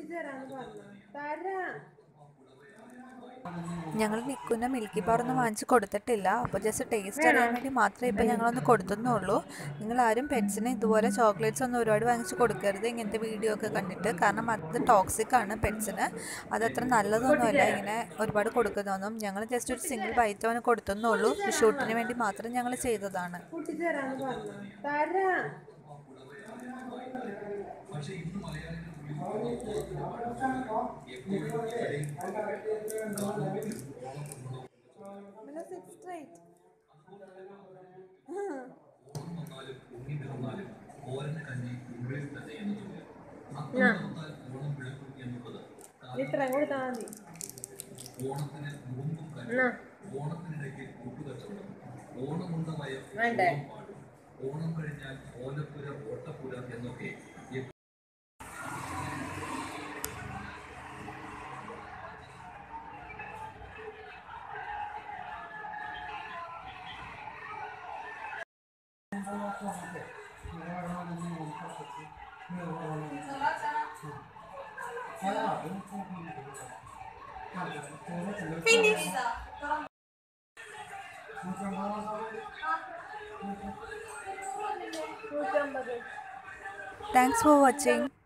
ഞങ്ങൾ നിക്കുന്ന milky bar ഒന്നും വാങ്ങിച്ച് കൊടുത്തിട്ടില്ല. അപ്പോൾ ജസ്റ്റ് ടേസ്റ്റ് അറിയാൻ വേണ്ടി മാത്രമേ ഇപ്പോൾ ഞങ്ങളൊന്ന് കൊടുത്തുന്നുള്ളൂ. നിങ്ങളാരും പെറ്റ്സിന് ഇതുപോലെ ചോക്ലേറ്റ്സ് ഒന്നും ഒരുപാട് വാങ്ങിച്ച് കൊടുക്കരുത് ഇങ്ങനത്തെ വീഡിയോ ഒക്കെ കണ്ടിട്ട്. കാരണം അത് ടോക്സിക് ആണ് പെറ്റ്സിന്. അതത്ര നല്ലതൊന്നുമല്ല ഇങ്ങനെ ഒരുപാട് കൊടുക്കുന്നതൊന്നും. ഞങ്ങൾ ജസ്റ്റ് ഒരു സിംഗിൾ ബൈറ്റ് അവന് കൊടുത്തുന്നുള്ളൂ. ഷൂട്ടിന് വേണ്ടി മാത്രം ഞങ്ങൾ ചെയ്തതാണ്. Finish. Thanks for watching.